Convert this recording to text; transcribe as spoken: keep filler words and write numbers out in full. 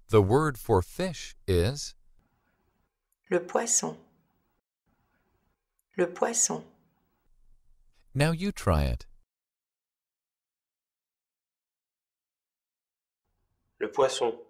The word for fish is Le poisson. Le poisson. Now you try it. Le poisson.